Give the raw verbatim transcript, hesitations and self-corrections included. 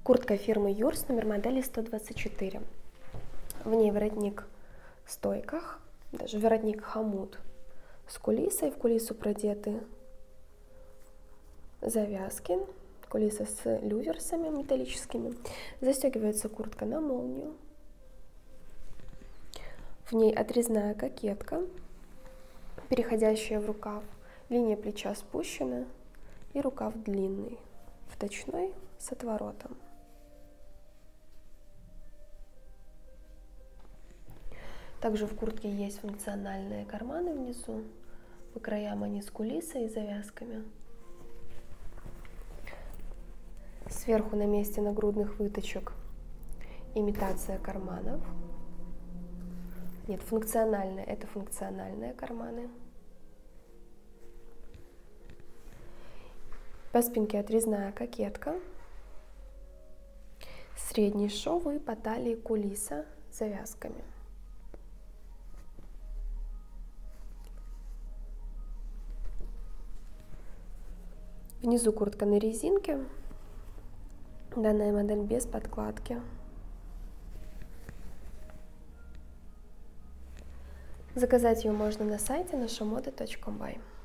Куртка фирмы Юрс, номер модели сто двадцать четыре. В ней воротник в стойках, даже воротник хомут с кулисой. В кулису продеты завязки, кулиса с люверсами металлическими. Застегивается куртка на молнию. В ней отрезная кокетка, переходящая в рукав. Линия плеча спущена и рукав длинный, вточной с отворотом. Также в куртке есть функциональные карманы внизу. По краям они с кулисой и завязками. Сверху на месте нагрудных выточек имитация карманов. Нет, функциональные, это функциональные карманы. По спинке отрезная кокетка. Средний шов и по талии кулиса с завязками. Внизу куртка на резинке. Данная модель без подкладки. Заказать ее можно на сайте наша мода точка бай.